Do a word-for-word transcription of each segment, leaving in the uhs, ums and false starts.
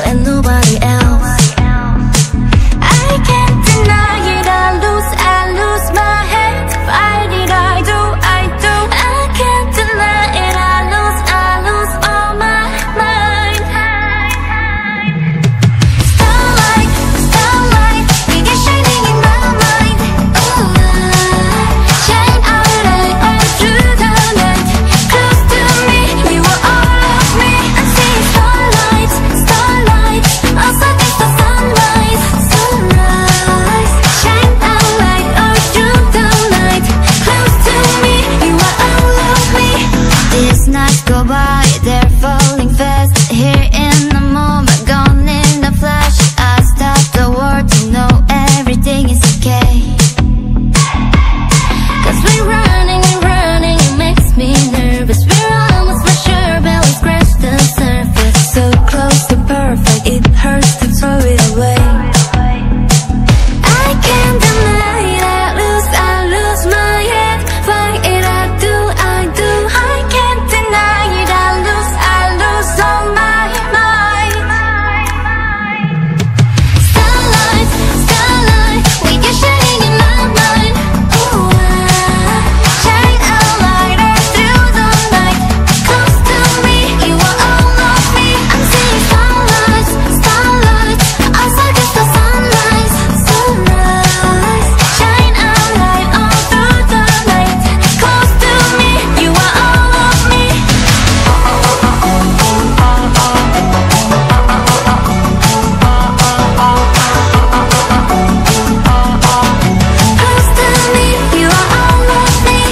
and nobody else. I can't deny it, I lose, I lose my head. Why did I do, I do? I can't deny it, I lose, I lose all my mind. Starlight, starlight, we get shining in my mind. Ooh, shine out light all through the night. Close to me, you are all of me. I'm seeing starlight, starlight, also it's the sunrise, sunrise. Shine out light all through the night. Close to me, you are all of me. These nights go by, they're falling fast. Here in the moment, gone in the flash. I stop the world to know everything is okay. Cause we're running and running, it makes me nervous. We're almost for sure, but we scratch the surface. So close to perfect, it hurts to throw it away. I can't deny it, I lose, I lose my head. Why it I do, I do. I can't deny it, I lose, I lose all my mind. Starlight, starlight, we get shining in my mind. Ooh, shine out light all through the night. Close to me, you are all of me. I'm seeing starlight, starlight, also just the sunrise, sunrise. Shine out light all through the night. Close to me, you are all of me. Close to me, you are all of me.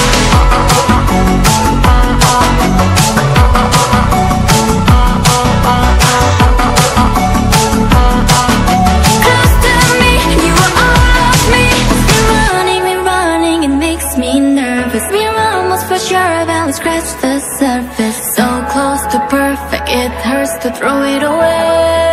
Close to me, you are all of me. We're running, we're running, it makes me nervous. We're almost for sure, but we scratch the surface. So close to perfect, it hurts to throw it away.